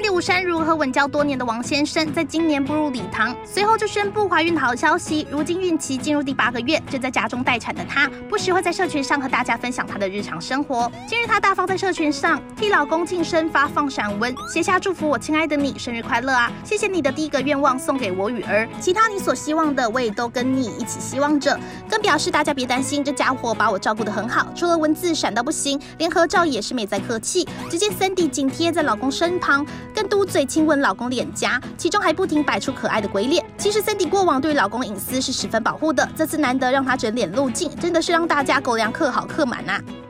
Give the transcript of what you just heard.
Cindy 吴珊如和稳交多年的王先生在今年步入礼堂，随后就宣布怀孕的好消息。如今孕期进入第8个月，正在家中待产的她，不时会在社群上和大家分享她的日常生活。近日，她大方在社群上替老公庆生发放闪文，写下祝福我亲爱的你生日快乐啊！谢谢你的第一个愿望送给我与儿，其他你所希望的我也都跟你一起希望着。更表示大家别担心，这家伙把我照顾得很好，除了文字闪到不行，连合照也是没再客气。只见 Cindy 紧贴在老公身旁，更嘟嘴亲吻老公脸颊，其中还不停摆出可爱的鬼脸。其实 Cindy 过往对老公隐私是十分保护的，这次难得让她整脸露镜，真的是让大家狗粮嗑好嗑满啊！